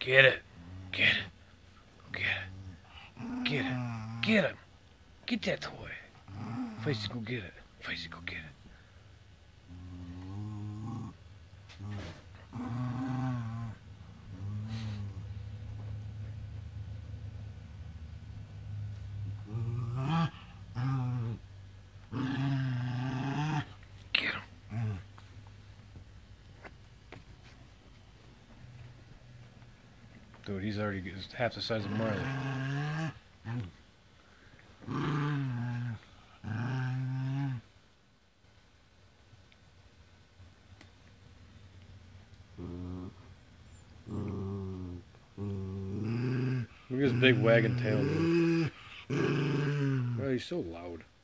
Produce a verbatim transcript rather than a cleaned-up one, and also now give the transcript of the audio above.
Get it. Get it. Get it. Get it. Get him. Get that toy. Feisty, go get it. Feisty, go get it. Get him. Dude, he's already half the size of Marley. Look at his big wagging tail, dude. Oh, he's so loud.